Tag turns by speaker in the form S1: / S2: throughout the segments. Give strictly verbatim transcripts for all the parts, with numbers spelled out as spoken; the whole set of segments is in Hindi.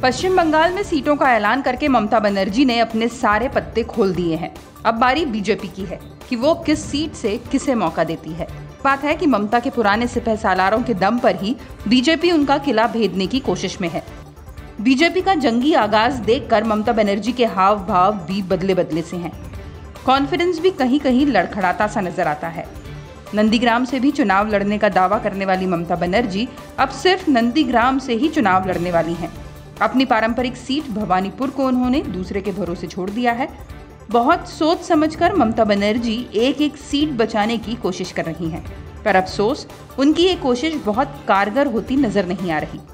S1: पश्चिम बंगाल में सीटों का ऐलान करके ममता बनर्जी ने अपने सारे पत्ते खोल दिए हैं। अब बारी बीजेपी की है कि वो किस सीट से किसे मौका देती है। बात है कि ममता के पुराने सिपह सालारों के दम पर ही बीजेपी उनका किला भेदने की कोशिश में है। बीजेपी का जंगी आगाज देखकर ममता बनर्जी के हाव भाव भी बदले बदले से हैं। कॉन्फिडेंस भी कहीं कहीं लड़खड़ाता सा नजर आता है। नंदीग्राम से भी चुनाव लड़ने का दावा करने वाली ममता बनर्जी अब सिर्फ नंदीग्राम से ही चुनाव लड़ने वाली हैं। अपनी पारंपरिक सीट भवानीपुर को उन्होंने दूसरे के भरोसे छोड़ दिया है। बहुत सोच समझकर ममता बनर्जी एक एक सीट बचाने की कोशिश कर रही हैं, पर अफसोस उनकी ये कोशिश बहुत कारगर होती नजर नहीं आ रही।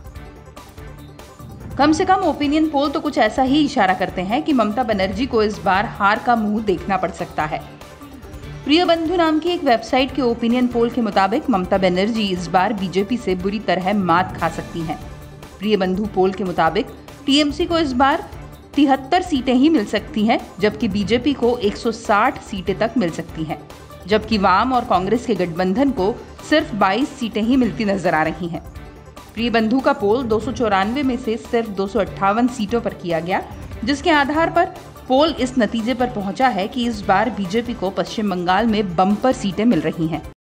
S1: कम से कम ओपिनियन पोल तो कुछ ऐसा ही इशारा करते हैं कि ममता बनर्जी को इस बार हार का मुंह देखना पड़ सकता है। प्रिय बंधु नाम की एक वेबसाइट के ओपिनियन पोल के मुताबिक ममता बनर्जी इस बार बीजेपी से बुरी तरह मात खा सकती हैं। प्रिय बंधु पोल के मुताबिक टीएमसी को इस बार तिहत्तर सीटें ही मिल सकती हैं, जबकि बीजेपी को एक सौ साठ सीटें तक मिल सकती हैं, जबकि वाम और कांग्रेस के गठबंधन को सिर्फ बाईस सीटें ही मिलती नजर आ रही हैं। प्रिय बंधु का पोल दो सौ चौरानवे में से सिर्फ दो सौ अट्ठावन सीटों पर किया गया, जिसके आधार पर पोल इस नतीजे पर पहुंचा है कि इस बार बीजेपी को पश्चिम बंगाल में बम्पर सीटें मिल रही हैं।